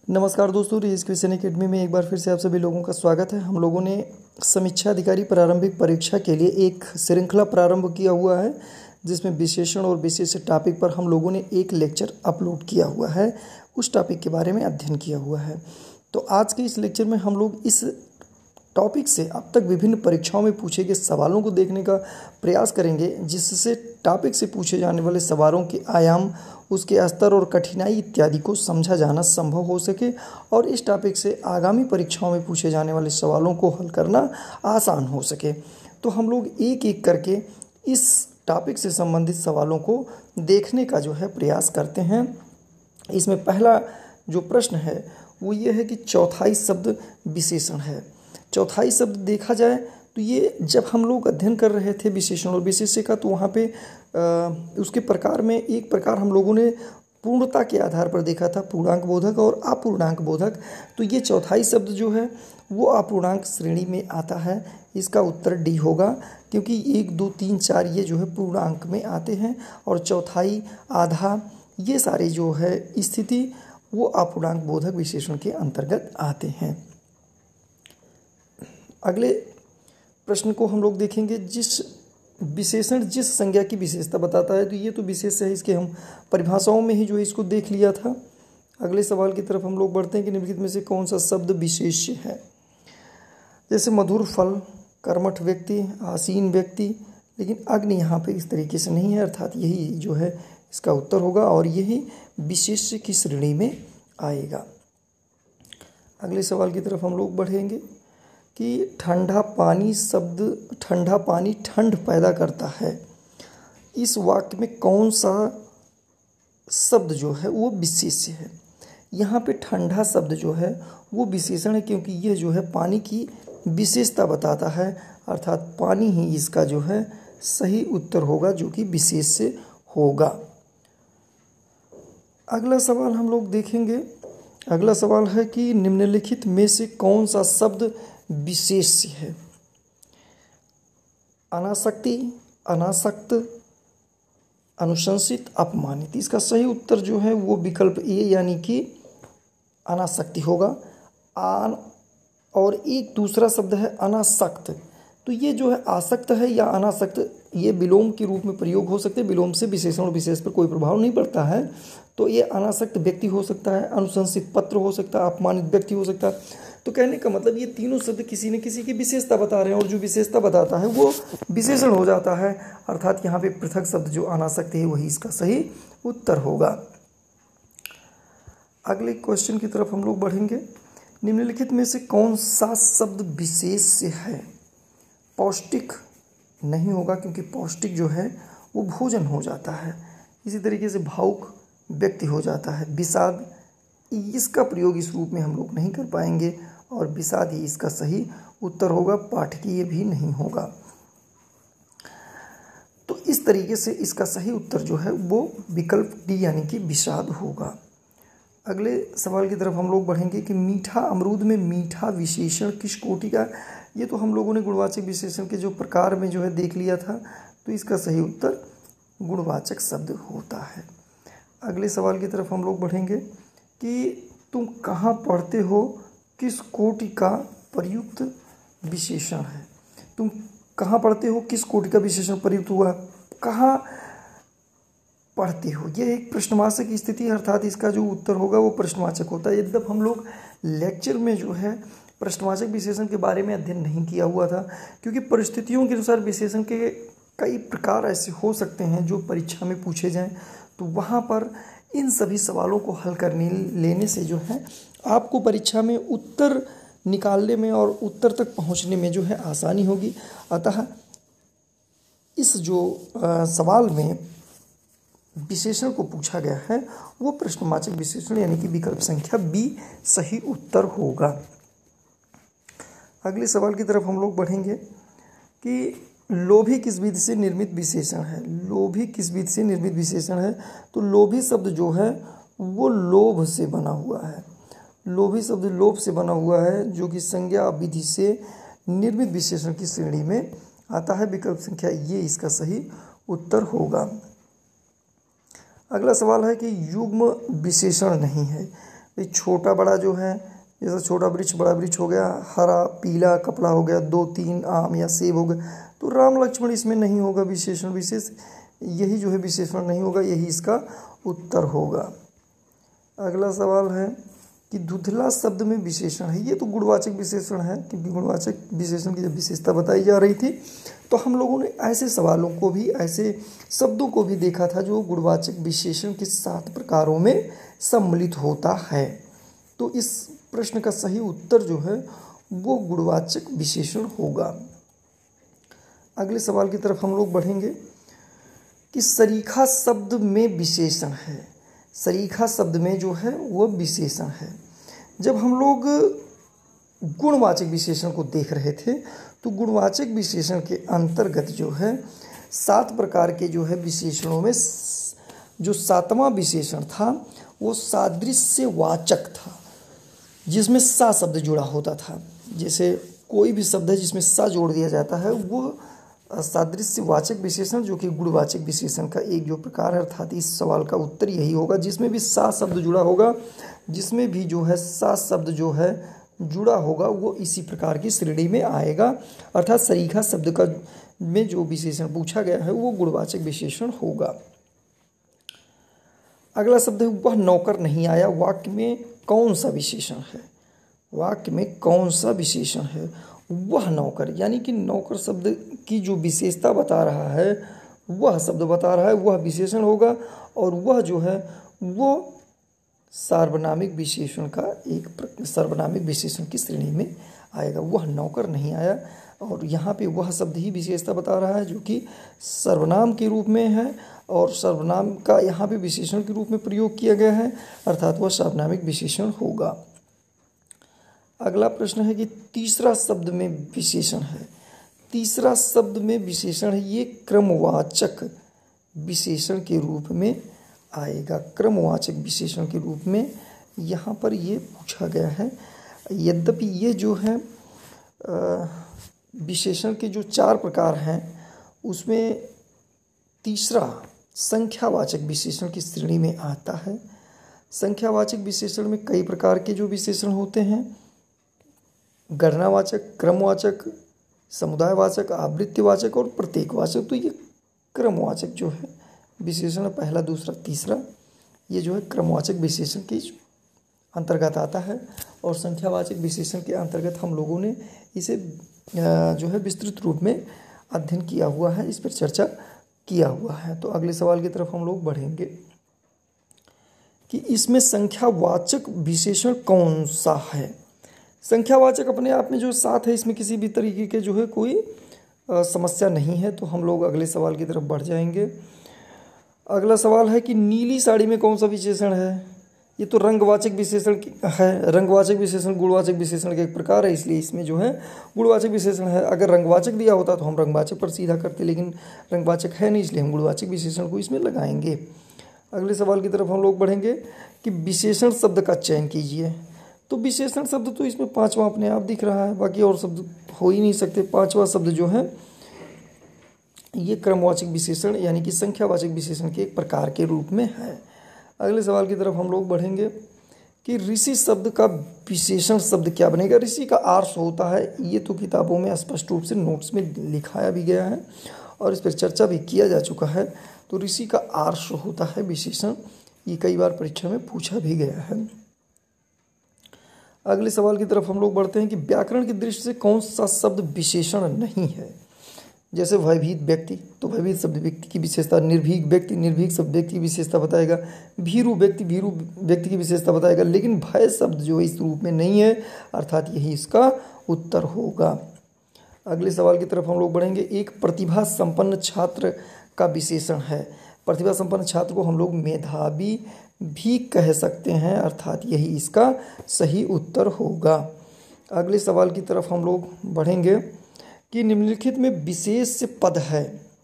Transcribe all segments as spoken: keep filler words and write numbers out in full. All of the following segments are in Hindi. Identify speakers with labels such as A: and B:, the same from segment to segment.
A: नमस्कार दोस्तों, रेस क्वेश्चन एकेडमी में एक बार फिर से आप सभी लोगों का स्वागत है। हम लोगों ने समीक्षा अधिकारी प्रारंभिक परीक्षा के लिए एक श्रृंखला प्रारंभ किया हुआ है, जिसमें विशेषण और विशेष टॉपिक पर हम लोगों ने एक लेक्चर अपलोड किया हुआ है। उस टॉपिक के बारे में अध्ययन किया हुआ है। तो आज के इस लेक्चर में हम लोग इस टॉपिक से अब तक विभिन्न परीक्षाओं में पूछे गए सवालों को देखने का प्रयास करेंगे, जिससे टॉपिक से पूछे जाने वाले सवालों के आयाम, उसके स्तर और कठिनाई इत्यादि को समझा जाना संभव हो सके और इस टॉपिक से आगामी परीक्षाओं में पूछे जाने वाले सवालों को हल करना आसान हो सके। तो हम लोग एक एक करके इस टॉपिक से संबंधित सवालों को देखने का जो है प्रयास करते हैं। इसमें पहला जो प्रश्न है वो ये है कि चौथाई शब्द विशेषण है। चौथाई शब्द देखा जाए तो ये जब हम लोग अध्ययन कर रहे थे विशेषण और विशेष्य का, तो वहाँ पे आ, उसके प्रकार में एक प्रकार हम लोगों ने पूर्णता के आधार पर देखा था, पूर्णांक बोधक और अपूर्णांक बोधक। तो ये चौथाई शब्द जो है वो अपूर्णांक श्रेणी में आता है। इसका उत्तर डी होगा, क्योंकि एक दो तीन चार ये जो है पूर्णांक में आते हैं और चौथाई, आधा, ये सारे जो है स्थिति वो अपूर्णांक बोधक विशेषण के अंतर्गत आते हैं। अगले प्रश्न को हम लोग देखेंगे। जिस विशेषण जिस संज्ञा की विशेषता बताता है, तो ये तो विशेष है, इसके हम परिभाषाओं में ही जो है इसको देख लिया था। अगले सवाल की तरफ हम लोग बढ़ते हैं कि निम्नलिखित में से कौन सा शब्द विशेष्य है। जैसे मधुर फल, कर्मठ व्यक्ति, आसीन व्यक्ति, लेकिन अग्नि यहाँ पे इस तरीके से नहीं है, अर्थात यही जो है इसका उत्तर होगा और यही विशेष्य की श्रेणी में आएगा। अगले सवाल की तरफ हम लोग बढ़ेंगे कि ठंडा पानी शब्द, ठंडा पानी ठंड पैदा करता है। इस वाक्य में कौन सा शब्द जो है वो विशेष्य है। यहाँ पे ठंडा शब्द जो है वो विशेषण है, क्योंकि यह जो है पानी की विशेषता बताता है, अर्थात पानी ही इसका जो है सही उत्तर होगा, जो कि विशेष्य होगा। अगला सवाल हम लोग देखेंगे। अगला सवाल है कि निम्नलिखित में से कौन सा शब्द विशेष्य है। अनासक्ति, अनासक्त, अनुशंसित, अपमानित। इसका सही उत्तर जो है वो विकल्प ए यानी कि अनासक्ति होगा। आन और एक दूसरा शब्द है अनासक्त। तो ये जो है आसक्त है या अनासक्त, ये विलोम के रूप में प्रयोग हो सकते हैं। विलोम से विशेषण और विशेष पर कोई प्रभाव नहीं पड़ता है। तो ये अनासक्त व्यक्ति हो सकता है, अनुशंसित पत्र हो सकता है, अपमानित व्यक्ति हो सकता है। तो कहने का मतलब ये तीनों शब्द किसी न किसी की विशेषता बता रहे हैं और जो विशेषता बताता है वो विशेषण हो जाता है, अर्थात यहाँ पे पृथक शब्द जो अनासक्त है वही इसका सही उत्तर होगा। अगले क्वेश्चन की तरफ हम लोग बढ़ेंगे। निम्नलिखित में से कौन सा शब्द विशेष्य है। पौष्टिक नहीं होगा, क्योंकि पौष्टिक जो है वो भोजन हो जाता है। इसी तरीके से भावुक व्यक्ति हो जाता है। विषाद, इसका प्रयोग इस रूप में हम लोग नहीं कर पाएंगे और विषाद ही इसका सही उत्तर होगा, पाठकीय भी नहीं होगा। तो इस तरीके से इसका सही उत्तर जो है वो विकल्प डी यानी कि विषाद होगा। अगले सवाल की तरफ हम लोग बढ़ेंगे कि मीठा अमरूद में मीठा विशेषण किस कोटि का। ये तो हम लोगों ने गुणवाचक विशेषण के जो प्रकार में जो है देख लिया था, तो इसका सही उत्तर गुणवाचक शब्द होता है। अगले सवाल की तरफ हम लोग बढ़ेंगे कि तुम कहाँ पढ़ते हो किस कोटि का प्रयुक्त विशेषण है। तुम कहाँ पढ़ते हो किस कोटि का विशेषण प्रयुक्त हुआ। कहाँ पढ़ते हो, यह एक प्रश्नवाचक की स्थिति, अर्थात इसका जो उत्तर होगा वो प्रश्नवाचक होता है। यद्यप हम लोग लेक्चर में जो है प्रश्नवाचक विशेषण के बारे में अध्ययन नहीं किया हुआ था, क्योंकि परिस्थितियों के अनुसार विशेषण के कई प्रकार ऐसे हो सकते हैं जो परीक्षा में पूछे जाएं। तो वहाँ पर इन सभी सवालों को हल करने लेने से जो है आपको परीक्षा में उत्तर निकालने में और उत्तर तक पहुँचने में जो है आसानी होगी। अतः इस जो आ, सवाल में विशेषण को पूछा गया है वो प्रश्नवाचक विशेषण यानी कि विकल्प संख्या बी सही उत्तर होगा। अगले सवाल की तरफ हम लोग बढ़ेंगे कि लोभी किस विधि से निर्मित विशेषण है। लोभी किस विधि से निर्मित विशेषण है। तो लोभी शब्द जो है वो लोभ से बना हुआ है। लोभी शब्द लोभ से बना हुआ है, जो कि संज्ञा विधि से निर्मित विशेषण की श्रेणी में आता है। विकल्प संख्या ये इसका सही उत्तर होगा। अगला सवाल है कि युग्म विशेषण नहीं है। ये छोटा बड़ा जो है, जैसा छोटा वृक्ष बड़ा वृक्ष हो गया, हरा पीला कपड़ा हो गया, दो तीन आम या सेब हो गया, तो राम लक्ष्मण इसमें नहीं होगा विशेषण विशेष, यही जो है विशेषण नहीं होगा, यही इसका उत्तर होगा। अगला सवाल है कि धुंधला शब्द में विशेषण है, ये तो गुणवाचक विशेषण है, क्योंकि गुणवाचक विशेषण की जब विशेषता बताई जा रही थी तो हम लोगों ने ऐसे सवालों को भी, ऐसे शब्दों को भी देखा था जो गुणवाचक विशेषण के सात प्रकारों में सम्मिलित होता है। तो इस प्रश्न का सही उत्तर जो है वो गुणवाचक विशेषण होगा। अगले सवाल की तरफ हम लोग बढ़ेंगे कि सरीखा शब्द में विशेषण है। सरीखा शब्द में जो है वो विशेषण है। जब हम लोग गुणवाचक विशेषण को देख रहे थे तो गुणवाचक विशेषण के अंतर्गत जो है सात प्रकार के जो है विशेषणों में जो सातवां विशेषण था वो सादृश्यवाचक था, जिसमें सा शब्द जुड़ा होता था। जैसे कोई भी शब्द है जिसमें सा जोड़ दिया जाता है वो सादृश्यवाचक विशेषण, जो कि गुणवाचक विशेषण का एक जो प्रकार है। अर्थात इस सवाल का उत्तर यही होगा, जिसमें भी सा शब्द जुड़ा होगा, जिसमें भी जो है सा शब्द जो है जुड़ा होगा वो इसी प्रकार की श्रेणी में आएगा। अर्थात सरीखा शब्द का में जो विशेषण पूछा गया है वो गुणवाचक विशेषण होगा। अगला शब्द है वह नौकर नहीं आया। वाक्य में कौन सा विशेषण है? वाक्य में कौन सा विशेषण है? वह नौकर, यानी कि नौकर शब्द की जो विशेषता बता रहा है वह शब्द बता रहा है, वह विशेषण होगा। और वह जो है वो सार्वनामिक विशेषण का एक सार्वनामिक विशेषण की श्रेणी में आएगा। वह नौकर नहीं आया, और यहाँ पे वह शब्द ही विशेषता बता रहा है जो कि सर्वनाम के रूप में है, और सर्वनाम का यहाँ पे विशेषण के रूप में प्रयोग किया गया है, अर्थात वह सार्वनामिक विशेषण होगा। अगला प्रश्न है कि तीसरा शब्द में विशेषण है। तीसरा शब्द में विशेषण है, ये क्रमवाचक विशेषण के रूप में आएगा। क्रमवाचक विशेषण के रूप में यहाँ पर ये पूछा गया है। यद्यपि ये जो है विशेषण के जो चार प्रकार हैं उसमें तीसरा संख्यावाचक विशेषण की श्रेणी में आता है। संख्यावाचक विशेषण में कई प्रकार के जो विशेषण होते हैं, गणनावाचक, क्रमवाचक, समुदायवाचक, आवृत्तिवाचक और प्रत्येकवाचक। तो ये क्रमवाचक जो है विशेषण पहला, दूसरा, तीसरा, ये जो है क्रमवाचक विशेषण के अंतर्गत आता है। और संख्यावाचक विशेषण के अंतर्गत हम लोगों ने इसे जो है विस्तृत रूप में अध्ययन किया हुआ है, इस पर चर्चा किया हुआ है। तो अगले सवाल की तरफ हम लोग बढ़ेंगे कि इसमें संख्यावाचक विशेषण कौन सा है। संख्यावाचक अपने आप में जो सात है, इसमें किसी भी तरीके के जो है कोई आ, समस्या नहीं है। तो हम लोग अगले सवाल की तरफ बढ़ जाएंगे। अगला सवाल है कि नीली साड़ी में कौन सा विशेषण है। ये तो रंगवाचक विशेषण है। रंगवाचक विशेषण गुणवाचक विशेषण का एक प्रकार है, इसलिए इसमें जो है गुणवाचक विशेषण है। अगर रंगवाचक दिया होता तो हम रंगवाचक पर सीधा करते, लेकिन रंगवाचक है नहीं, इसलिए हम गुणवाचक विशेषण को इसमें लगाएंगे। अगले सवाल की तरफ हम लोग बढ़ेंगे कि विशेषण शब्द का चयन कीजिए। तो विशेषण शब्द तो इसमें पांचवा अपने आप दिख रहा है, बाकी और शब्द हो ही नहीं सकते। पांचवा शब्द जो है ये क्रमवाचक विशेषण यानी कि संख्यावाचक विशेषण के एक प्रकार के रूप में है। अगले सवाल की तरफ हम लोग बढ़ेंगे कि ऋषि शब्द का विशेषण शब्द क्या बनेगा। ऋषि का आर्ष होता है, ये तो किताबों में स्पष्ट रूप से नोट्स में लिखाया भी गया है और इस पर चर्चा भी किया जा चुका है। तो ऋषि का आर्ष होता है विशेषण, ये कई बार परीक्षा में पूछा भी गया है। अगले सवाल की तरफ हम लोग बढ़ते हैं कि व्याकरण की दृष्टि से कौन सा शब्द विशेषण नहीं है। जैसे भयभीत व्यक्ति, तो भयभीत शब्द व्यक्ति की विशेषता। निर्भीक व्यक्ति, निर्भीक शब्द व्यक्ति की विशेषता बताएगा। भीरु व्यक्ति, भीरु व्यक्ति की विशेषता बताएगा। लेकिन भय शब्द जो इस रूप में नहीं है, अर्थात यही इसका उत्तर होगा। अगले सवाल की तरफ हम लोग बढ़ेंगे। एक प्रतिभा संपन्न छात्र का विशेषण है। प्रतिभा संपन्न छात्र को हम लोग मेधावी भी कह सकते हैं, अर्थात यही इसका सही उत्तर होगा। अगले सवाल की तरफ हम लोग बढ़ेंगे कि निम्नलिखित में विशेष पद है।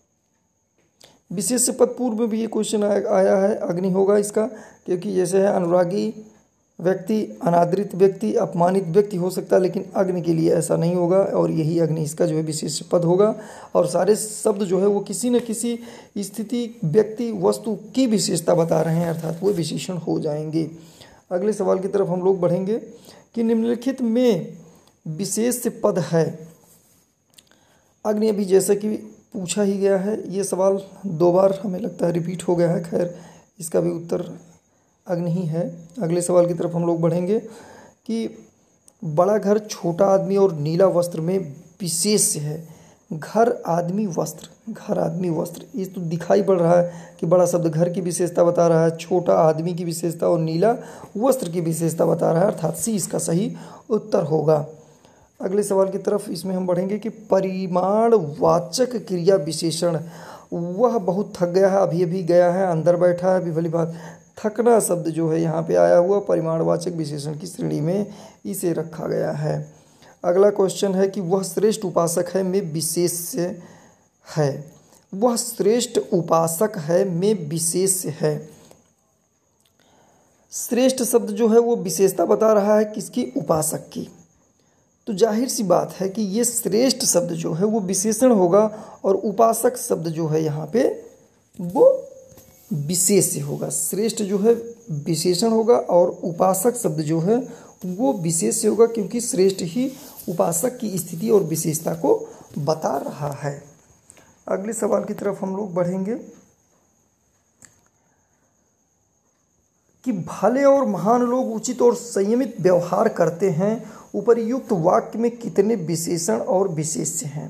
A: विशेष पद पूर्व में भी ये क्वेश्चन आया है, अग्नि होगा इसका, क्योंकि जैसे है अनुरागी व्यक्ति, अनादरित व्यक्ति, अपमानित व्यक्ति हो सकता है, लेकिन अग्नि के लिए ऐसा नहीं होगा और यही अग्नि इसका जो है विशेष पद होगा। और सारे शब्द जो है वो किसी न किसी स्थिति, व्यक्ति, वस्तु की विशेषता बता रहे हैं, अर्थात वो विशेषण हो जाएंगे। अगले सवाल की तरफ हम लोग बढ़ेंगे कि निम्नलिखित में विशेष पद है। अग्नि अभी जैसा कि पूछा ही गया है, ये सवाल दो बार हमें लगता है रिपीट हो गया है। खैर इसका भी उत्तर अग्नि ही है। अगले सवाल की तरफ हम लोग बढ़ेंगे कि बड़ा घर, छोटा आदमी और नीला वस्त्र में विशेष है। घर, आदमी, वस्त्र, घर, आदमी, वस्त्र, ये तो दिखाई पड़ रहा है कि बड़ा शब्द घर की विशेषता बता रहा है, छोटा आदमी की विशेषता और नीला वस्त्र की विशेषता बता रहा है, अर्थात सी इसका सही उत्तर होगा। अगले सवाल की तरफ इसमें हम बढ़ेंगे कि परिमाणवाचक क्रिया विशेषण। वह बहुत थक गया है, अभी अभी गया है, अंदर बैठा है, अभी भली बात। थकना शब्द जो है यहाँ पे आया हुआ परिमाणवाचक विशेषण की श्रेणी में इसे रखा गया है। अगला क्वेश्चन है कि वह श्रेष्ठ उपासक है में विशेष है। वह श्रेष्ठ उपासक है में विशेष है। श्रेष्ठ शब्द जो है वो विशेषता बता रहा है किसकी? उपासक की। तो जाहिर सी बात है कि ये श्रेष्ठ शब्द जो है वो विशेषण होगा और उपासक शब्द जो है यहाँ पे वो विशेष होगा। श्रेष्ठ जो है विशेषण होगा और उपासक शब्द जो है वो विशेष होगा, क्योंकि श्रेष्ठ ही उपासक की स्थिति और विशेषता को बता रहा है। अगले सवाल की तरफ हम लोग बढ़ेंगे कि भले और महान लोग उचित और संयमित व्यवहार करते हैं। उपर्युक्त वाक्य में कितने विशेषण और विशेष्य हैं?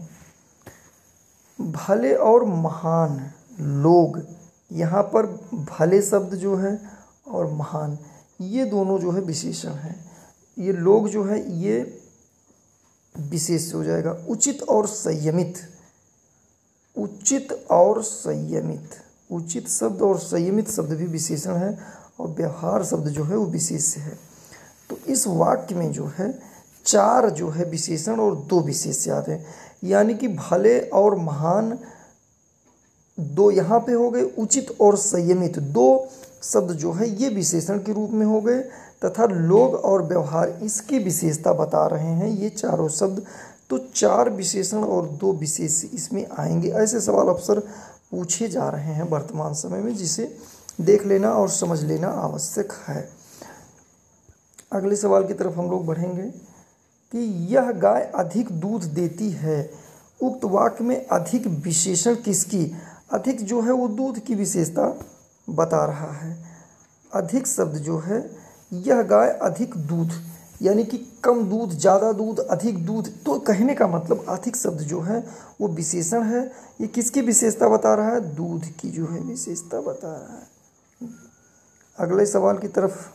A: भले और महान लोग, यहाँ पर भले शब्द जो है और महान, ये दोनों जो है विशेषण हैं। ये लोग जो है ये विशेष हो जाएगा। उचित और संयमित, उचित और संयमित, उचित शब्द और संयमित शब्द भी विशेषण है और व्यवहार शब्द जो है वो विशेष्य है। तो इस वाक्य में जो है चार जो है विशेषण और दो विशेष्य आते हैं, यानी कि भले और महान दो यहाँ पे हो गए, उचित और संयमित दो शब्द जो है ये विशेषण के रूप में हो गए, तथा लोग और व्यवहार इसकी विशेषता बता रहे हैं ये चारों शब्द। तो चार विशेषण और दो विशेष्य इसमें आएंगे। ऐसे सवाल अक्सर पूछे जा रहे हैं वर्तमान समय में, जिसे देख लेना और समझ लेना आवश्यक है। अगले सवाल की तरफ हम लोग बढ़ेंगे कि यह गाय अधिक दूध देती है। उक्त वाक्य में अधिक विशेषण किसकी? अधिक जो है वो दूध की विशेषता बता रहा है। अधिक शब्द जो है, यह गाय अधिक दूध, यानी कि कम दूध, ज़्यादा दूध, अधिक दूध। तो कहने का मतलब अधिक शब्द जो है वो विशेषण है। ये किसकी विशेषता बता रहा है? दूध की जो है विशेषता बता रहा है। अगले सवाल की तरफ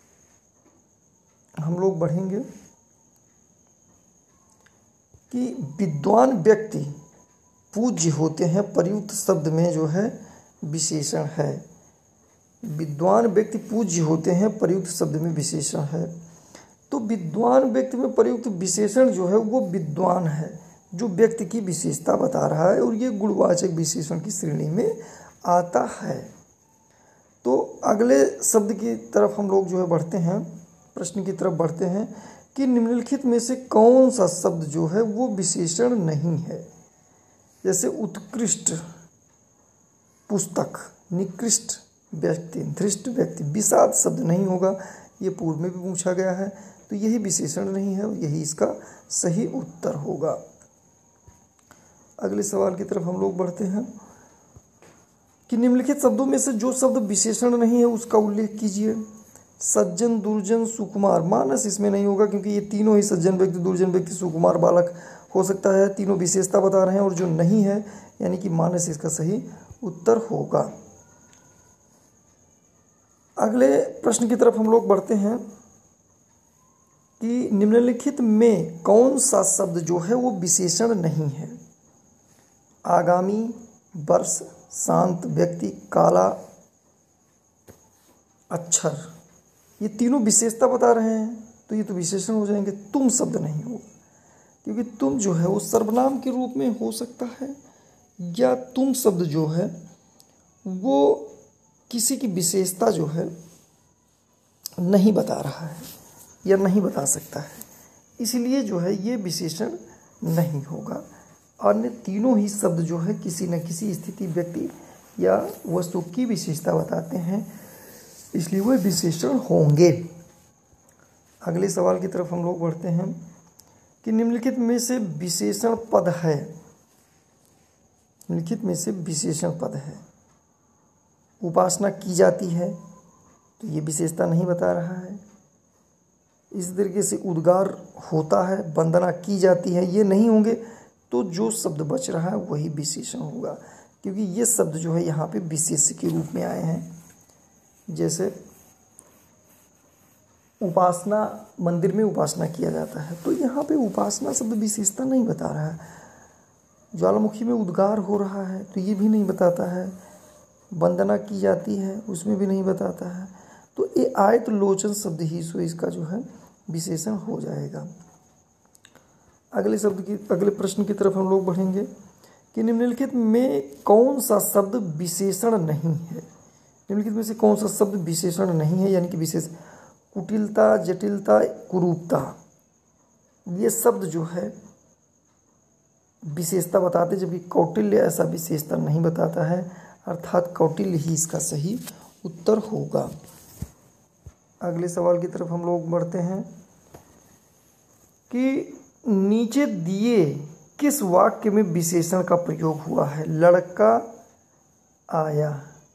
A: हम लोग बढ़ेंगे कि विद्वान व्यक्ति पूज्य होते हैं। प्रयुक्त शब्द में जो है विशेषण है। विद्वान व्यक्ति पूज्य होते हैं, प्रयुक्त शब्द में विशेषण है। तो विद्वान व्यक्ति में प्रयुक्त विशेषण जो है वो विद्वान है, जो व्यक्ति की विशेषता बता रहा है और ये गुणवाचक विशेषण की श्रेणी में आता है। तो अगले शब्द की तरफ हम लोग जो है बढ़ते हैं, प्रश्न की तरफ बढ़ते हैं कि निम्नलिखित में से कौन सा शब्द जो है वो विशेषण नहीं है? जैसे उत्कृष्ट पुस्तक, निकृष्ट व्यक्ति, धृष्ट व्यक्ति, विषाद शब्द नहीं होगा। ये पूर्व में भी पूछा गया है, तो यही विशेषण नहीं है और यही इसका सही उत्तर होगा। अगले सवाल की तरफ हम लोग बढ़ते हैं कि निम्नलिखित शब्दों में से जो शब्द विशेषण नहीं है उसका उल्लेख कीजिए। सज्जन, दुर्जन, सुकुमार। मानस इसमें नहीं होगा, क्योंकि ये तीनों ही सज्जन व्यक्ति, दुर्जन व्यक्ति, सुकुमार बालक हो सकता है। तीनों विशेषता बता रहे हैं और जो नहीं है यानी कि मानस इसका सही उत्तर होगा। अगले प्रश्न की तरफ हम लोग बढ़ते हैं कि निम्नलिखित में कौन सा शब्द जो है वो विशेषण नहीं है? आगामी, वर्ष, शांत व्यक्ति, काला, अक्षर, ये तीनों विशेषता बता रहे हैं, तो ये तो विशेषण हो जाएंगे। तुम शब्द नहीं होगा, क्योंकि तुम जो है वो सर्वनाम के रूप में हो सकता है, या तुम शब्द जो है वो किसी की विशेषता जो है नहीं बता रहा है या नहीं बता सकता है, इसलिए जो है ये विशेषण नहीं होगा। अन्य तीनों ही शब्द जो है किसी न किसी स्थिति, व्यक्ति या वस्तु की विशेषता बताते हैं, इसलिए वह विशेषण होंगे। अगले सवाल की तरफ हम लोग बढ़ते हैं कि निम्नलिखित में से विशेषण पद है, निम्नलिखित में से विशेषण पद है। उपासना की जाती है तो ये विशेषता नहीं बता रहा है। इसी तरीके से उद्गार होता है, वंदना की जाती है, ये नहीं होंगे तो जो शब्द बच रहा है वही विशेषण होगा, क्योंकि ये शब्द जो है यहाँ पे विशेष्य के रूप में आए हैं। जैसे उपासना, मंदिर में उपासना किया जाता है, तो यहाँ पे उपासना शब्द विशेषता नहीं बता रहा है। ज्वालामुखी में उद्गार हो रहा है तो ये भी नहीं बताता है। वंदना की जाती है उसमें भी नहीं बताता है। तो ये आयत लोचन शब्द ही सो इसका जो है विशेषण हो जाएगा। अगले शब्द की अगले प्रश्न की तरफ हम लोग बढ़ेंगे कि निम्नलिखित में कौन सा शब्द विशेषण नहीं है। निम्नलिखित में से कौन सा शब्द विशेषण नहीं है, यानी कि विशेष कुटिलता, जटिलता, कुरूपता, ये शब्द जो है विशेषता बताते, जबकि कौटिल्य ऐसा विशेषता नहीं बताता है, अर्थात कौटिल्य ही इसका सही उत्तर होगा। अगले सवाल की तरफ हम लोग बढ़ते हैं कि नीचे दिए किस वाक्य में विशेषण का प्रयोग हुआ है। लड़का आया,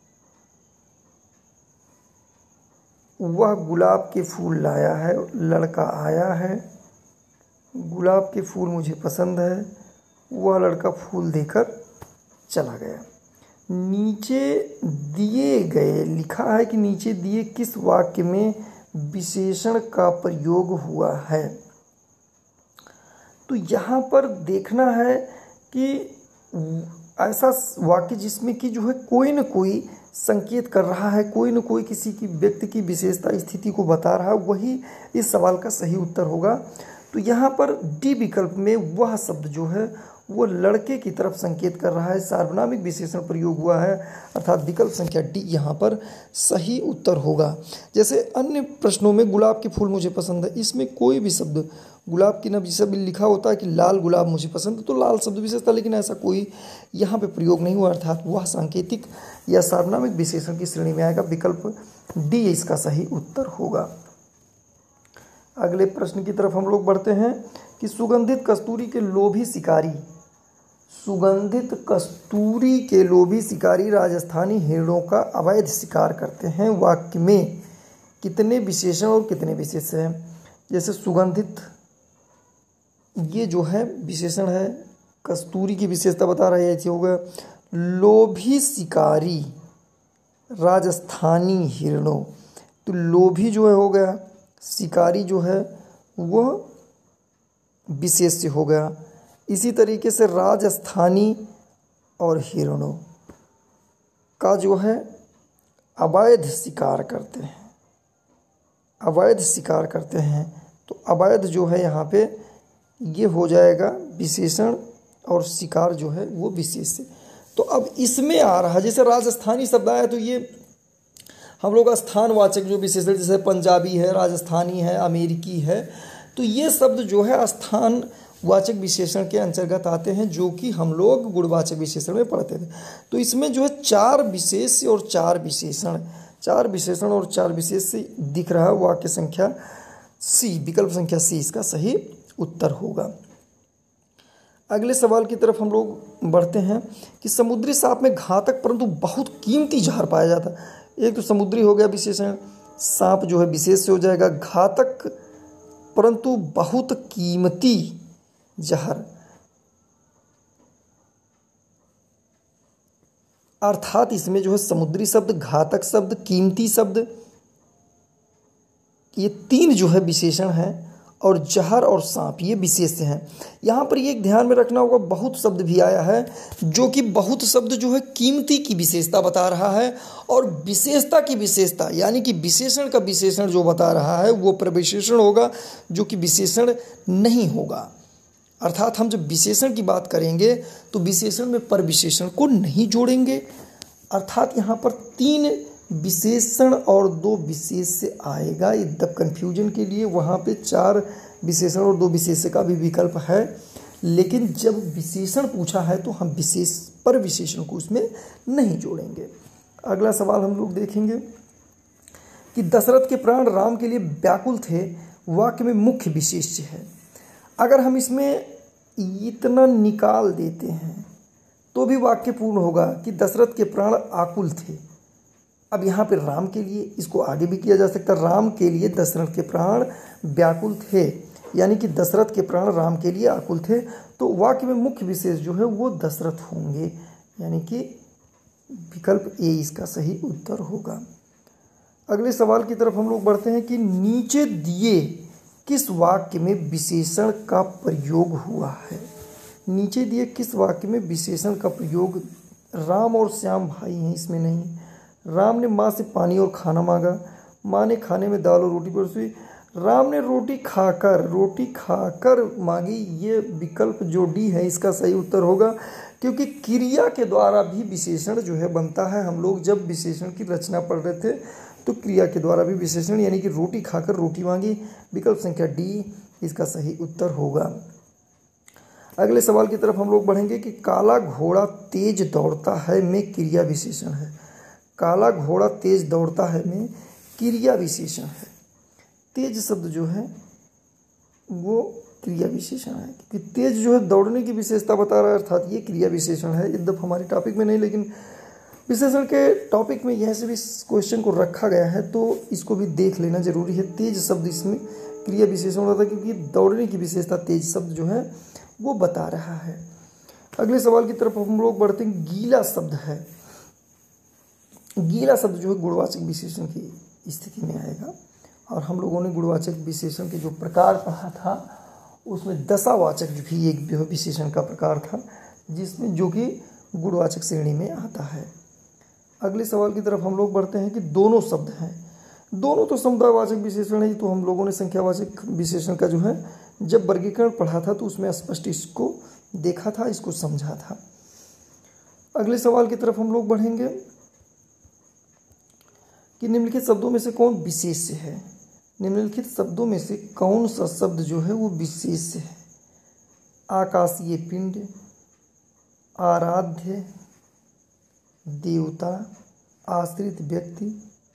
A: वह गुलाब के फूल लाया है। लड़का आया है, गुलाब के फूल मुझे पसंद है, वह लड़का फूल देकर चला गया। नीचे दिए गए, लिखा है कि नीचे दिए किस वाक्य में विशेषण का प्रयोग हुआ है। तो यहाँ पर देखना है कि ऐसा वाक्य जिसमें कि जो है कोई न कोई संकेत कर रहा है, कोई न कोई किसी की व्यक्ति की विशेषता स्थिति को बता रहा है, वही इस सवाल का सही उत्तर होगा। तो यहाँ पर डी विकल्प में वह शब्द जो है वो लड़के की तरफ संकेत कर रहा है, सार्वनामिक विशेषण प्रयोग हुआ है, अर्थात विकल्प संख्या डी यहाँ पर सही उत्तर होगा। जैसे अन्य प्रश्नों में गुलाब के फूल मुझे पसंद है, इसमें कोई भी शब्द गुलाब की नब जैसे लिखा होता है कि लाल गुलाब मुझे पसंद है, तो लाल शब्द विशेषता, लेकिन ऐसा कोई यहाँ पे प्रयोग नहीं हुआ, अर्थात वह सांकेतिक या सार्वनामिक विशेषण की श्रेणी में आएगा। विकल्प डी इसका सही उत्तर होगा। अगले प्रश्न की तरफ हम लोग बढ़ते हैं कि सुगंधित कस्तूरी के लोभी शिकारी, सुगंधित कस्तूरी के लोभी शिकारी राजस्थानी हिरणों का अवैध शिकार करते हैं। वाक्य में कितने विशेषण और कितने विशेष्य हैं। जैसे सुगंधित, ये जो है विशेषण है, कस्तूरी की विशेषता बता रहा है, ऐसे होगा। लोभी शिकारी राजस्थानी हिरणों, तो लोभी जो है हो गया, शिकारी जो है वह विशेष्य हो गया। इसी तरीके से राजस्थानी और हिरणों का जो है अवैध शिकार करते हैं, अवैध शिकार करते हैं, तो अवैध जो है यहाँ पे ये हो जाएगा विशेषण और शिकार जो है वो विशेष्य। तो अब इसमें आ रहा, जैसे राजस्थानी शब्द आया तो ये हम लोग स्थानवाचक जो विशेषण, जैसे पंजाबी है, राजस्थानी है, अमेरिकी है, तो ये शब्द जो है स्थान वाचक विशेषण के अंतर्गत आते हैं, जो कि हम लोग गुणवाचक विशेषण में पढ़ते थे। तो इसमें जो है चार विशेष्य और चार विशेषण, चार विशेषण और चार विशेष्य दिख रहा है। वाक्य संख्या सी, विकल्प संख्या सी इसका सही उत्तर होगा। अगले सवाल की तरफ हम लोग बढ़ते हैं कि समुद्री सांप में घातक परंतु बहुत कीमती जहर पाया जाता है। एक तो समुद्री हो गया विशेषण, सांप जो है विशेष हो जाएगा, घातक परंतु बहुत कीमती जहर, अर्थात इसमें जो है समुद्री शब्द, घातक शब्द, कीमती शब्द, ये तीन जो है विशेषण हैं, और जहर और सांप ये विशेष्य हैं। यहाँ पर ये एक ध्यान में रखना होगा, बहुत शब्द भी आया है, जो कि बहुत शब्द जो है कीमती की विशेषता बता रहा है, और विशेषता की विशेषता यानी कि विशेषण का विशेषण जो बता रहा है वो प्रविशेषण होगा, जो कि विशेषण नहीं होगा। अर्थात हम जब विशेषण की बात करेंगे तो विशेषण में परविशेषण को नहीं जोड़ेंगे, अर्थात यहाँ पर तीन विशेषण और दो विशेष्य आएगा। एकदम कन्फ्यूजन के लिए वहाँ पे चार विशेषण और दो विशेष्य का भी विकल्प है, लेकिन जब विशेषण पूछा है तो हम विशेष पर विशेषण को उसमें नहीं जोड़ेंगे। अगला सवाल हम लोग देखेंगे कि दशरथ के प्राण राम के लिए व्याकुल थे, वाक्य में मुख्य विशेष्य है। अगर हम इसमें इतना निकाल देते हैं तो भी वाक्य पूर्ण होगा कि दशरथ के प्राण आकुल थे। अब यहाँ पे राम के लिए इसको आगे भी किया जा सकता है, राम के लिए दशरथ के प्राण व्याकुल थे, यानी कि दशरथ के प्राण राम के लिए आकुल थे। तो वाक्य में मुख्य विशेष जो है वो दशरथ होंगे, यानी कि विकल्प ए इसका सही उत्तर होगा। अगले सवाल की तरफ हम लोग बढ़ते हैं कि नीचे दिए किस वाक्य में विशेषण का प्रयोग हुआ है। नीचे दिए किस वाक्य में विशेषण का प्रयोग, राम और श्याम भाई हैं, इसमें नहीं। राम ने माँ से पानी और खाना मांगा, माँ ने खाने में दाल और रोटी परोसी, राम ने रोटी खाकर रोटी खाकर मांगी। ये विकल्प जो डी है इसका सही उत्तर होगा, क्योंकि क्रिया के द्वारा भी विशेषण जो है बनता है। हम लोग जब विशेषण की रचना पढ़ रहे थे तो क्रिया के द्वारा भी विशेषण, यानी कि रोटी खाकर रोटी मांगी, विकल्प संख्या डी इसका सही उत्तर होगा। अगले सवाल की तरफ हम लोग बढ़ेंगे कि काला घोड़ा तेज दौड़ता है में क्रिया विशेषण है। काला घोड़ा तेज दौड़ता है में क्रिया विशेषण है। तेज शब्द जो है वो क्रिया विशेषण है, क्योंकि तेज जो है दौड़ने की विशेषता बता रहा है, अर्थात ये क्रिया विशेषण है। यद्यप हमारे टॉपिक में नहीं, लेकिन विशेषण के टॉपिक में यह से भी क्वेश्चन को रखा गया है, तो इसको भी देख लेना जरूरी है। तेज शब्द इसमें क्रिया विशेषण होता है, क्योंकि दौड़ने की विशेषता तेज शब्द जो है वो बता रहा है। अगले सवाल की तरफ हम लोग बढ़ते हैं। गीला शब्द है, गीला शब्द जो है गुणवाचक विशेषण की स्थिति में आएगा, और हम लोगों ने गुणवाचक विशेषण के जो प्रकार पढ़ा था उसमें दशावाचक भी एक विशेषण का प्रकार था, जिसमें जो कि गुणवाचक श्रेणी में आता है। अगले सवाल की तरफ हम लोग बढ़ते हैं कि दोनों शब्द हैं। दोनों तो समुदायवाचक विशेषण है, तो हम लोगों ने संख्यावाचक विशेषण का जो है जब वर्गीकरण पढ़ा था तो उसमें स्पष्ट इसको देखा था, इसको समझा था। अगले सवाल की तरफ हम लोग बढ़ेंगे कि निम्नलिखित शब्दों में से कौन विशेष्य है। निम्नलिखित शब्दों में से कौन सा शब्द जो है वो विशेष्य है। आकाशीय पिंड, आराध्य, देवता, आश्रित व्यक्ति।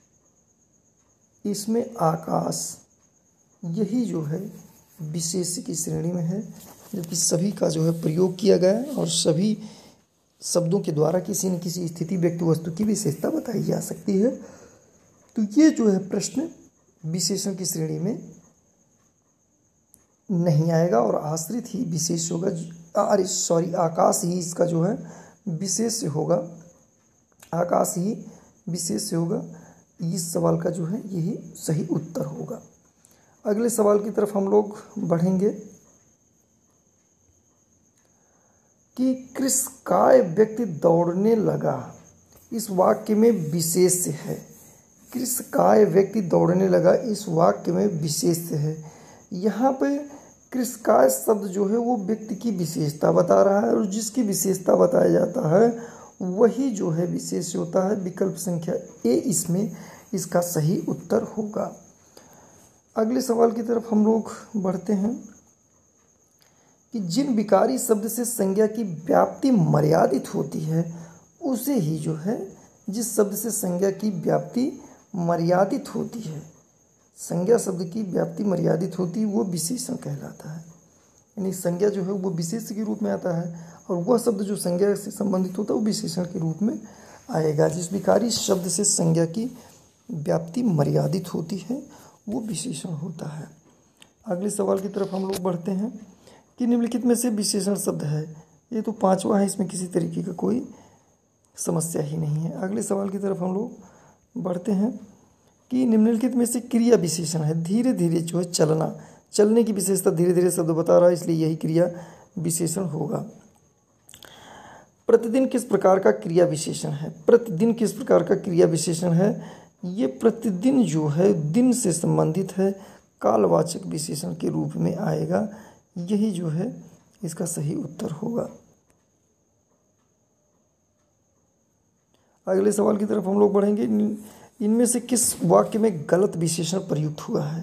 A: इसमें आकाश यही जो है विशेष्य की श्रेणी में है, जबकि सभी का जो है प्रयोग किया गया है और सभी शब्दों के द्वारा किसी न किसी स्थिति व्यक्ति वस्तु की विशेषता बताई जा सकती है। तो ये जो है प्रश्न विशेषण की श्रेणी में नहीं आएगा और आश्रित ही विशेष होगा। अरे सॉरी, आकाश ही इसका जो है विशेष होगा, आकाश ही विशेष होगा। इस सवाल का जो है यही सही उत्तर होगा। अगले सवाल की तरफ हम लोग बढ़ेंगे कि कृषकाय व्यक्ति दौड़ने लगा, इस वाक्य में विशेष्य है। कृषकाय व्यक्ति दौड़ने लगा इस वाक्य में विशेष्य है। यहाँ पे कृषकाय शब्द जो है वो व्यक्ति की विशेषता बता रहा है, और जिसकी विशेषता बताया जाता है वही जो है विशेष होता है। विकल्प संख्या ए इसमें इसका सही उत्तर होगा। अगले सवाल की तरफ हम लोग बढ़ते हैं कि जिन विकारी शब्द से संज्ञा की व्याप्ति मर्यादित होती है उसे ही जो है, जिस शब्द से संज्ञा की व्याप्ति मर्यादित होती है, संज्ञा शब्द की व्याप्ति मर्यादित होती है, वो विशेषण कहलाता है। यानी संज्ञा जो है वो विशेष के रूप में आता है, और वह शब्द जो संज्ञा से संबंधित होता है वो विशेषण के रूप में आएगा। जिस विकारी शब्द से संज्ञा की व्याप्ति मर्यादित होती है वो विशेषण होता है। अगले सवाल की तरफ हम लोग बढ़ते हैं कि निम्नलिखित में से विशेषण शब्द है। ये तो पांचवा है, इसमें किसी तरीके का कोई समस्या ही नहीं है। अगले सवाल की तरफ हम लोग बढ़ते हैं कि निम्नलिखित में से क्रिया विशेषण है। धीरे धीरे जो है चलना, चलने की विशेषता धीरे धीरे शब्द बता रहा है, इसलिए यही क्रिया विशेषण होगा। प्रतिदिन किस प्रकार का क्रिया विशेषण है। प्रतिदिन किस प्रकार का क्रिया विशेषण है। ये प्रतिदिन जो है दिन से संबंधित है, कालवाचक विशेषण के रूप में आएगा। यही जो है इसका सही उत्तर होगा। अगले सवाल की तरफ हम लोग बढ़ेंगे। इनमें से किस वाक्य में गलत विशेषण प्रयुक्त हुआ है।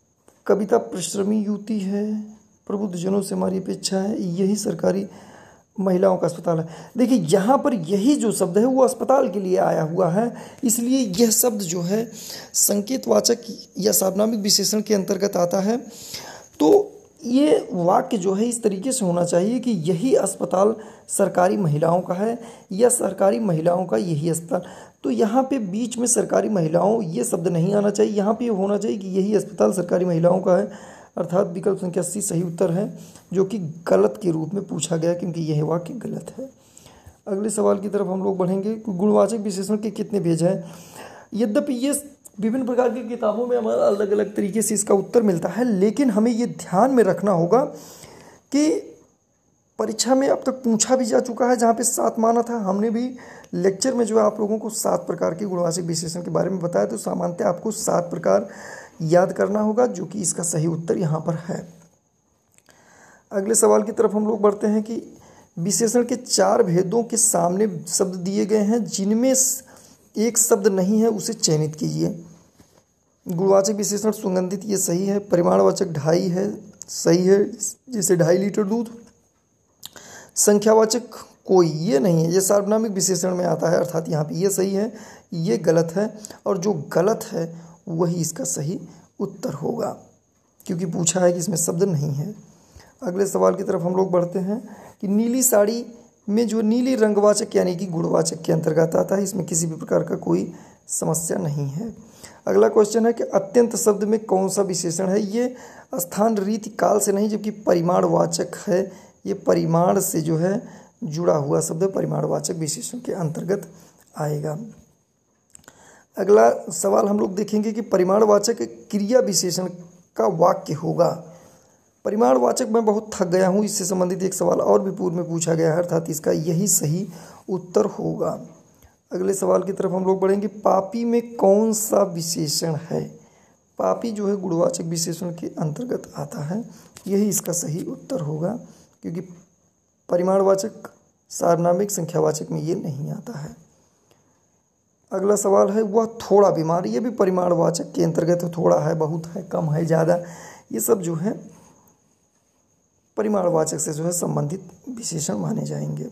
A: कविता परिश्रमी युवती है, प्रबुद्ध जनों से हमारी अपेक्षा है, यही सरकारी महिलाओं का अस्पताल है। देखिए यहाँ पर यही जो शब्द है वो अस्पताल के लिए आया हुआ है, इसलिए यह शब्द जो है संकेतवाचक या सार्वनामिक विशेषण के अंतर्गत आता है। तो ये वाक्य जो है इस तरीके से होना चाहिए कि यही अस्पताल सरकारी महिलाओं का है या सरकारी महिलाओं का यही अस्पताल। तो यहाँ पे बीच में सरकारी महिलाओं ये शब्द नहीं आना चाहिए, यहाँ पे होना चाहिए कि यही अस्पताल सरकारी महिलाओं का है, अर्थात विकल्प संख्या सी सही उत्तर है, जो कि गलत के रूप में पूछा गया क्योंकि यह वाक्य गलत है। अगले सवाल की तरफ हम लोग बढ़ेंगे। गुणवाचक विशेषण के कितने भेद हैं? यद्यपि ये विभिन्न प्रकार की किताबों में हमारा अलग अलग तरीके से इसका उत्तर मिलता है, लेकिन हमें ये ध्यान में रखना होगा कि परीक्षा में अब तक पूछा भी जा चुका है, जहाँ पे सात माना था। हमने भी लेक्चर में जो है आप लोगों को सात प्रकार के गुणवाचक विशेषण के बारे में बताया, तो सामान्यतः आपको सात प्रकार याद करना होगा, जो कि इसका सही उत्तर यहाँ पर है। अगले सवाल की तरफ हम लोग बढ़ते हैं कि विशेषण के चार भेदों के सामने शब्द दिए गए हैं, जिनमें एक शब्द नहीं है उसे चयनित कीजिए। गुणवाचक विशेषण सुगंधित, ये सही है। परिमाणवाचक ढाई है, सही है, जैसे ढाई लीटर दूध। संख्यावाचक कोई, ये नहीं है, ये सार्वनामिक विशेषण में आता है, अर्थात यहाँ पे ये सही है, ये गलत है, और जो गलत है वही इसका सही उत्तर होगा, क्योंकि पूछा है कि इसमें शब्द नहीं है। अगले सवाल की तरफ हम लोग बढ़ते हैं कि नीली साड़ी में जो नीली रंगवाचक यानी कि गुणवाचक के अंतर्गत आता है, इसमें किसी भी प्रकार का कोई समस्या नहीं है। अगला क्वेश्चन है कि अत्यंत शब्द में कौन सा विशेषण है? ये स्थान, रीति, काल से नहीं, जबकि परिमाणवाचक है, ये परिमाण से जो है जुड़ा हुआ शब्द परिमाणवाचक विशेषण के अंतर्गत आएगा। अगला सवाल हम लोग देखेंगे कि परिमाणवाचक क्रिया विशेषण का वाक्य होगा। परिमाणवाचक मैं बहुत थक गया हूँ, इससे संबंधित एक सवाल और भी पूर्व में पूछा गया है, अर्थात इसका यही सही उत्तर होगा। अगले सवाल की तरफ हम लोग बढ़ेंगे। पापी में कौन सा विशेषण है? पापी जो है गुणवाचक विशेषण के अंतर्गत आता है, यही इसका सही उत्तर होगा, क्योंकि परिमाणवाचक, सार्वनामिक, संख्यावाचक में ये नहीं आता है। अगला सवाल है वह थोड़ा बीमार, ये भी परिमाणवाचक के अंतर्गत है। थोड़ा है, बहुत है, कम है, ज़्यादा, ये सब जो है परिमाणवाचक से जो है संबंधित विशेषण माने जाएंगे।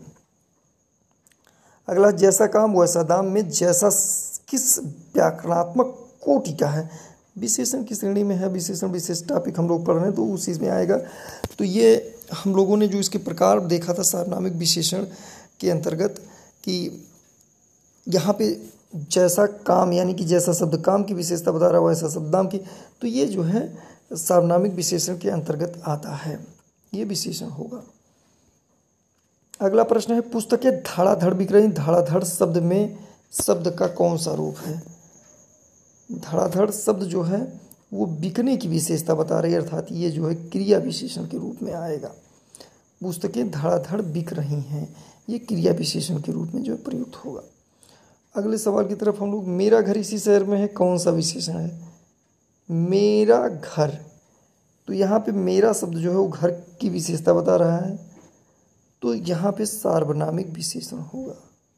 A: अगला, जैसा काम वैसा दाम में जैसा किस व्याकरणात्मक कोटि का है? विशेषण की श्रेणी में है, विशेषण विशेष टॉपिक हम लोग पढ़ रहे हैं तो उसी में आएगा। तो ये हम लोगों ने जो इसके प्रकार देखा था सार्वनामिक विशेषण के अंतर्गत, कि यहाँ पे जैसा काम यानी कि जैसा शब्द काम की विशेषता बता रहा है, वैसा शब्द दाम की, तो ये जो है सार्वनामिक विशेषण के अंतर्गत आता है, ये विशेषण होगा। अगला प्रश्न है, पुस्तकें धड़ाधड़ बिक रही, धड़ाधड़ शब्द में शब्द का कौन सा रूप है? धड़ाधड़ शब्द जो है वो बिकने की विशेषता बता रही है, अर्थात ये जो है क्रिया विशेषण के रूप में आएगा। पुस्तकें धड़ाधड़ बिक रही हैं, ये क्रिया विशेषण के रूप में जो प्रयुक्त होगा। अगले सवाल की तरफ हम लोग, मेरा घर इसी शहर में है, कौन सा विशेषण है? मेरा घर, तो यहाँ पे मेरा शब्द जो है वो घर की विशेषता बता रहा है, तो यहाँ पे सार्वनामिक विशेषण होगा।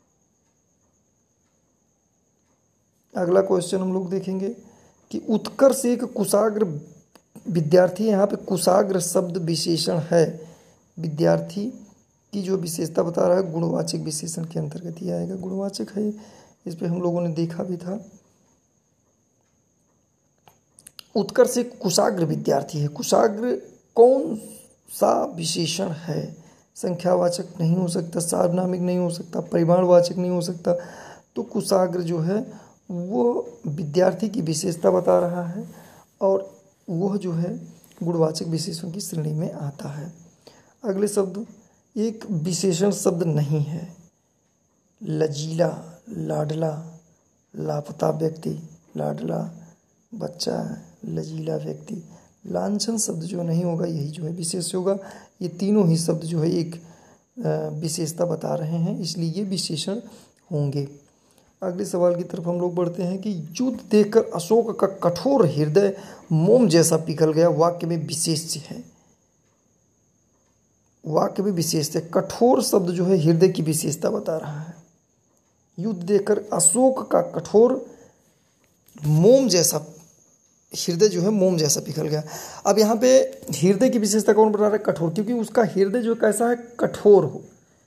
A: अगला क्वेश्चन हम लोग देखेंगे कि उत्कर्ष एक कुशाग्र विद्यार्थी, यहाँ पे कुशाग्र शब्द विशेषण है, विद्यार्थी की जो विशेषता बता रहा है गुणवाचक विशेषण के अंतर्गत ही आएगा, गुणवाचक है, इस पे हम लोगों ने देखा भी था। उत्कर्ष एक कुशाग्र विद्यार्थी है, कुशाग्र कौन सा विशेषण है? संख्यावाचक नहीं हो सकता, सार्वनामिक नहीं हो सकता, परिमाणवाचक नहीं हो सकता, तो कुशाग्र जो है वो विद्यार्थी की विशेषता बता रहा है और वह जो है गुणवाचक विशेषण की श्रेणी में आता है। अगले शब्द, एक विशेषण शब्द नहीं है, लजीला, लाडला, लापता व्यक्ति, लाडला बच्चा, लजीला व्यक्ति, लांछन शब्द जो नहीं होगा यही जो है विशेष होगा। ये तीनों ही शब्द जो है एक विशेषता बता रहे हैं, इसलिए ये विशेषण होंगे। अगले सवाल की तरफ हम लोग बढ़ते हैं कि युद्ध देखकर अशोक का कठोर हृदय मोम जैसा पिघल गया, वाक्य में विशेष है, वाक्य में विशेष है। कठोर शब्द जो है हृदय की विशेषता बता रहा है। युद्ध देखकर अशोक का कठोर मोम जैसा, हृदय जो है मोम जैसा पिघल गया। अब यहाँ पे हृदय की विशेषता कौन बता रहा है? कठोर, क्योंकि उसका हृदय जो कैसा है, कठोर हो,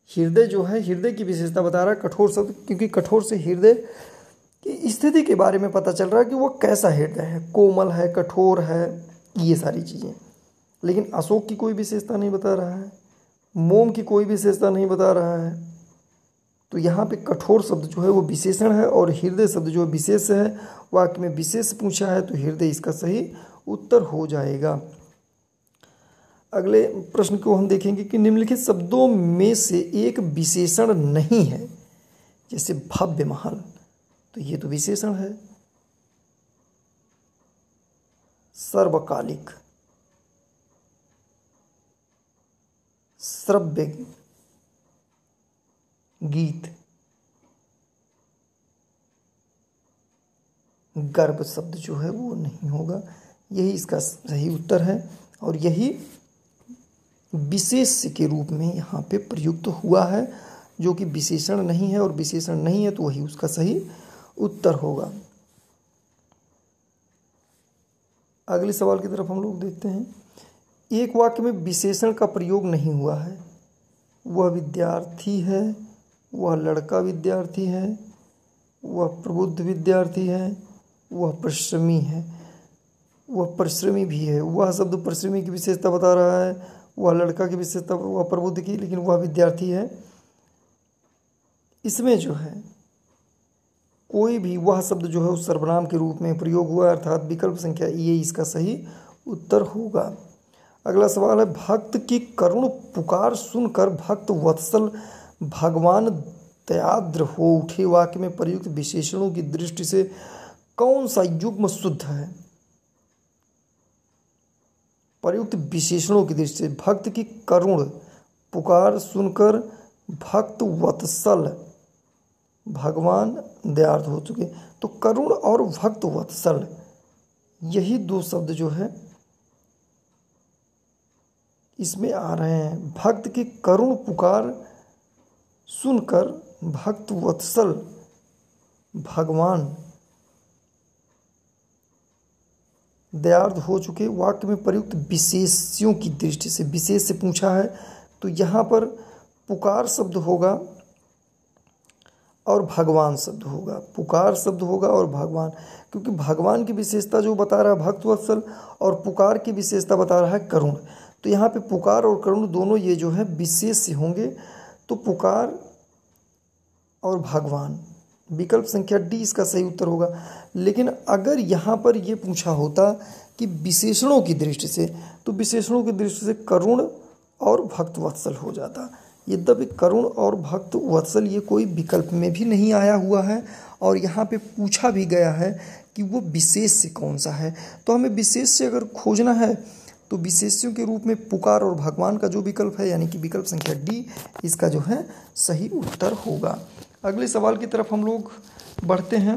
A: हृदय जो है हृदय की विशेषता बता रहा है कठोर शब्द, क्योंकि कठोर से हृदय की स्थिति के बारे में पता चल रहा है कि वो कैसा हृदय है, कोमल है, कठोर है, ये सारी चीज़ें। लेकिन अशोक की कोई विशेषता नहीं बता रहा है, मोम की कोई विशेषता नहीं बता रहा है। तो यहाँ पे कठोर शब्द जो है वो विशेषण है और हृदय शब्द जो विशेष है। वाक्य में विशेष पूछा है तो हृदय इसका सही उत्तर हो जाएगा। अगले प्रश्न को हम देखेंगे कि निम्नलिखित शब्दों में से एक विशेषण नहीं है, जैसे भव्य महल, तो ये तो विशेषण है। सर्वकालिक, श्रव्य गीत, गर्भ शब्द जो है वो नहीं होगा, यही इसका सही उत्तर है। और यही विशेष के रूप में यहाँ पे प्रयुक्त हुआ है, जो कि विशेषण नहीं है, और विशेषण नहीं है तो वही उसका सही उत्तर होगा। अगले सवाल की तरफ हम लोग देखते हैं। एक वाक्य में विशेषण का प्रयोग नहीं हुआ है, वह विद्यार्थी है, वह लड़का विद्यार्थी है, वह प्रबुद्ध विद्यार्थी है, वह परिश्रमी है, वह परिश्रमी भी है। वह शब्द परिश्रमी की विशेषता बता रहा है, वह लड़का की विशेषता, वह प्रबुद्ध की, लेकिन वह विद्यार्थी है। इसमें जो है कोई भी वह शब्द जो है उस सर्वनाम के रूप में प्रयोग हुआ, अर्थात विकल्प संख्या ये इसका सही उत्तर होगा। अगला सवाल है, भक्त की करुण पुकार सुनकर भक्त वत्सल भगवान दयाद्र हो उठे। वाक्य में प्रयुक्त विशेषणों की दृष्टि से कौन सा युग्म शुद्ध है? प्रयुक्त विशेषणों की दृष्टि से भक्त की करुण पुकार सुनकर भक्त वत्सल भगवान दयार्थ हो चुके, तो करुण और भक्त वत्सल यही दो शब्द जो है इसमें आ रहे हैं। भक्त की करुण पुकार सुनकर भक्त वत्सल भगवान दयार्थ हो चुके। वाक्य में प्रयुक्त विशेष्यों की दृष्टि से, विशेष से पूछा है तो यहाँ पर पुकार शब्द होगा और भगवान शब्द होगा। पुकार शब्द होगा और भगवान, क्योंकि भगवान की विशेषता जो बता रहा है भक्त वत्सल और पुकार की विशेषता बता रहा है करुण, तो यहाँ पे पुकार और करुण दोनों ये जो है विशेष से होंगे। तो पुकार और भगवान, विकल्प संख्या डी इसका सही उत्तर होगा। लेकिन अगर यहाँ पर ये पूछा होता कि विशेषणों की दृष्टि से, तो विशेषणों की दृष्टि से करुण और भक्त वत्सल हो जाता। यद्यपि करुण और भक्त वत्सल ये कोई विकल्प में भी नहीं आया हुआ है और यहाँ पे पूछा भी गया है कि वो विशेष से कौन सा है। तो हमें विशेष से अगर खोजना है तो विशेष्यों के रूप में पुकार और भगवान का जो विकल्प है, यानी कि विकल्प संख्या डी इसका जो है सही उत्तर होगा। अगले सवाल की तरफ हम लोग बढ़ते हैं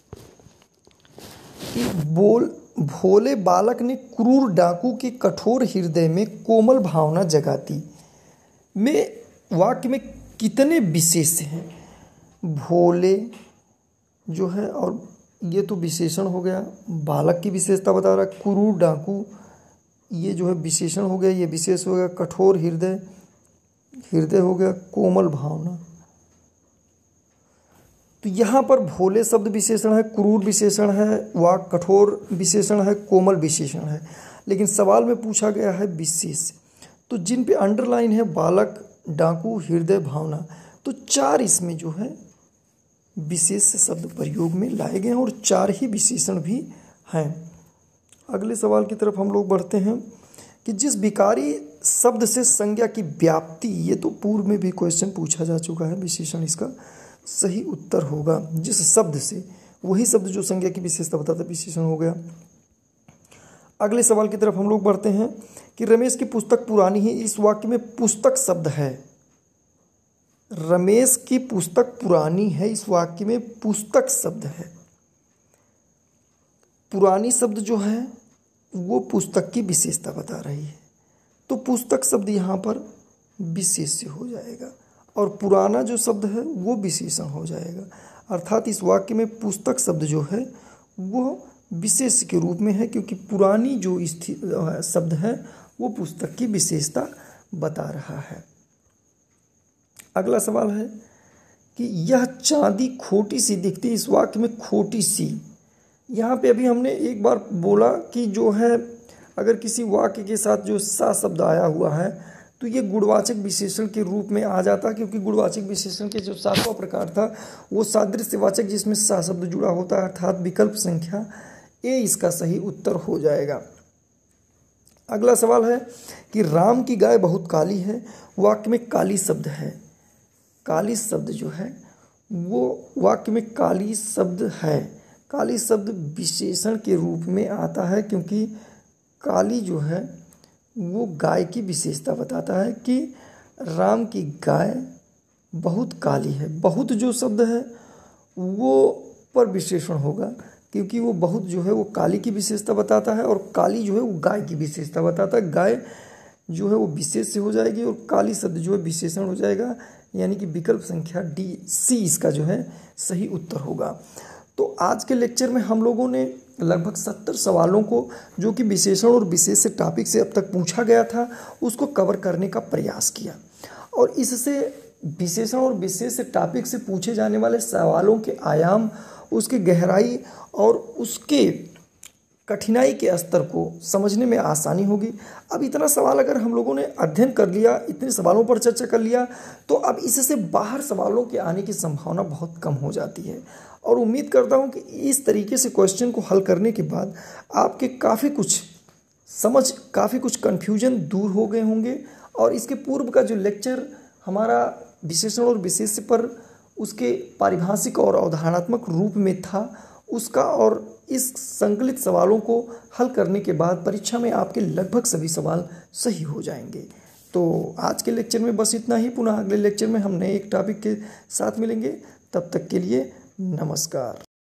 A: कि बोल भोले बालक ने क्रूर डाकू के कठोर हृदय में कोमल भावना जगाती में वाक्य में कितने विशेष हैं? भोले जो है, और ये तो विशेषण हो गया, बालक की विशेषता बता रहा है, क्रूर डाकू ये जो है विशेषण हो गया, ये विशेष हो गया, कठोर हृदय हृदय हो गया, कोमल भावना। तो यहाँ पर भोले शब्द विशेषण है, क्रूर विशेषण है, वाक कठोर विशेषण है, कोमल विशेषण है। लेकिन सवाल में पूछा गया है विशेष, तो जिन पे अंडरलाइन है बालक, डाकू, हृदय, भावना, तो चार इसमें जो है विशेष शब्द प्रयोग में लाए गए हैं और चार ही विशेषण भी हैं। अगले सवाल की तरफ हम लोग बढ़ते हैं कि जिस विकारी शब्द से संज्ञा की व्याप्ति, ये तो पूर्व में भी क्वेश्चन पूछा जा चुका है, विशेषण इसका सही उत्तर होगा। जिस शब्द से, वही शब्द जो संज्ञा की विशेषता बताता, विशेषण हो गया। अगले सवाल की तरफ हम लोग बढ़ते हैं कि रमेश की पुस्तक पुरानी है, इस वाक्य में पुस्तक शब्द है। रमेश की पुस्तक पुरानी है, इस वाक्य में पुस्तक शब्द है। पुरानी शब्द जो है वो पुस्तक की विशेषता बता रही है, तो पुस्तक शब्द यहाँ पर विशेष से हो जाएगा और पुराना जो शब्द है वो विशेषण हो जाएगा। अर्थात इस वाक्य में पुस्तक शब्द जो है वो विशेष के रूप में है, क्योंकि पुरानी जो शब्द है वो पुस्तक की विशेषता बता रहा है। अगला सवाल है कि यह चांदी खोटी सी दिखती, इस वाक्य में खोटी सी, यहाँ पे अभी हमने एक बार बोला कि जो है अगर किसी वाक्य के साथ जो सा शब्द आया हुआ है तो ये गुणवाचक विशेषण के रूप में आ जाता, क्योंकि गुणवाचक विशेषण के जो सातवां प्रकार था वो सादृश्यवाचक जिसमें सा शब्द जुड़ा होता है, अर्थात विकल्प संख्या ए इसका सही उत्तर हो जाएगा। अगला सवाल है कि राम की गाय बहुत काली है, वाक्य में काली शब्द है। काली शब्द जो है वो वाक्य में काली शब्द है, काली शब्द विशेषण के रूप में आता है, क्योंकि काली जो है वो गाय की विशेषता बताता है कि राम की गाय बहुत काली है। बहुत जो शब्द है वो पर विशेषण होगा, क्योंकि वो बहुत जो है वो काली की विशेषता बताता है और काली जो है वो गाय की विशेषता बताता है। गाय जो है वो विशेष से हो जाएगी और काली शब्द जो है विशेषण हो जाएगा, यानी कि विकल्प संख्या डी सी इसका जो है सही उत्तर होगा। तो आज के लेक्चर में हम लोगों ने लगभग सत्तर सवालों को जो कि विशेषण और विशेष से टॉपिक से अब तक पूछा गया था उसको कवर करने का प्रयास किया, और इससे विशेषण और विशेष से टॉपिक से पूछे जाने वाले सवालों के आयाम, उसकी गहराई और उसके कठिनाई के स्तर को समझने में आसानी होगी। अब इतना सवाल अगर हम लोगों ने अध्ययन कर लिया, इतने सवालों पर चर्चा कर लिया, तो अब इससे बाहर सवालों के आने की संभावना बहुत कम हो जाती है। और उम्मीद करता हूं कि इस तरीके से क्वेश्चन को हल करने के बाद आपके काफ़ी कुछ समझ, काफ़ी कुछ कन्फ्यूजन दूर हो गए होंगे। और इसके पूर्व का जो लेक्चर हमारा विशेषण और विशेष पर उसके पारिभाषिक और अवधारणात्मक रूप में था, उसका और इस संकलित सवालों को हल करने के बाद परीक्षा में आपके लगभग सभी सवाल सही हो जाएंगे। तो आज के लेक्चर में बस इतना ही। पुनः अगले लेक्चर में हम नए एक टॉपिक के साथ मिलेंगे। तब तक के लिए नमस्कार।